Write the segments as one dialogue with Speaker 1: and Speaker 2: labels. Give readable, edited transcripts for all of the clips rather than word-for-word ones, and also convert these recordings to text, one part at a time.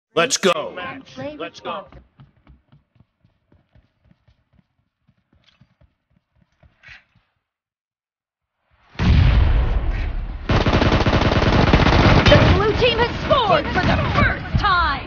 Speaker 1: Let's go.
Speaker 2: Let's go.
Speaker 3: The blue team has scored for the first time!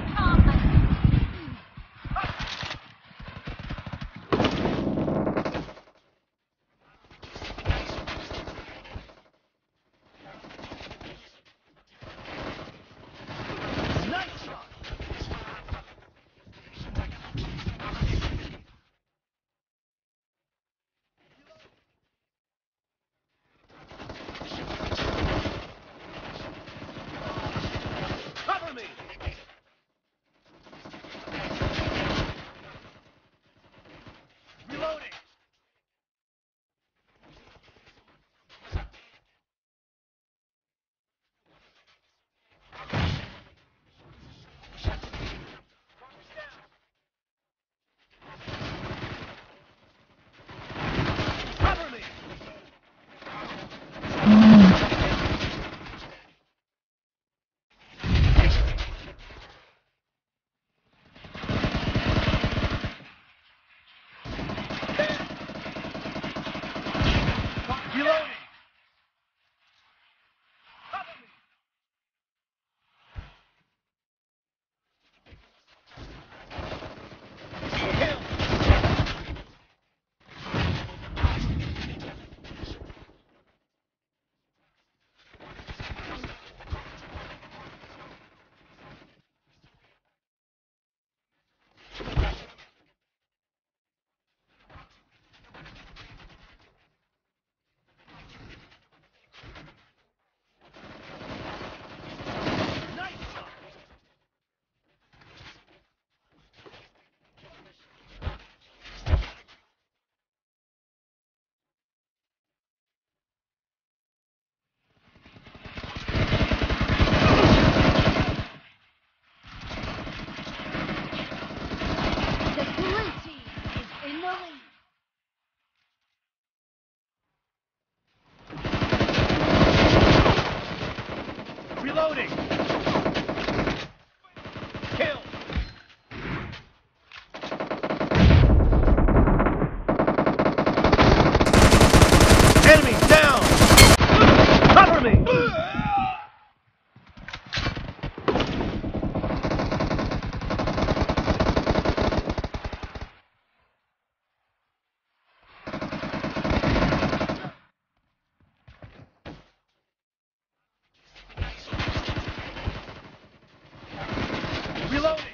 Speaker 2: Cover me. Reloading. Cover me. Reloading. Cover me. Kill. Nice shot.
Speaker 3: The blue team is in the lead.
Speaker 2: Reloading. Kill. Enemy down. Cover me. Reloading.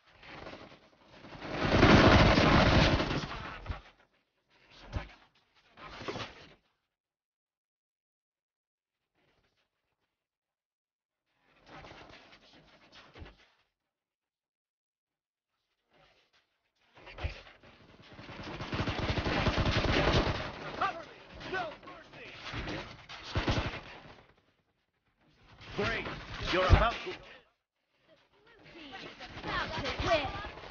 Speaker 2: Cover me. No mercy. Great. You're about to.
Speaker 3: Team is about to win.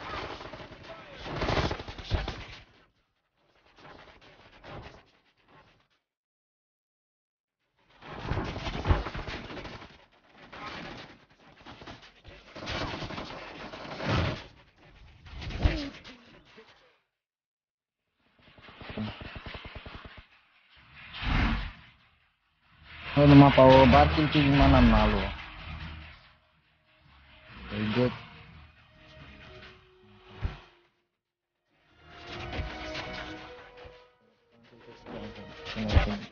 Speaker 4: Ano mapawabatin ting mananalo. Very good. Thank you.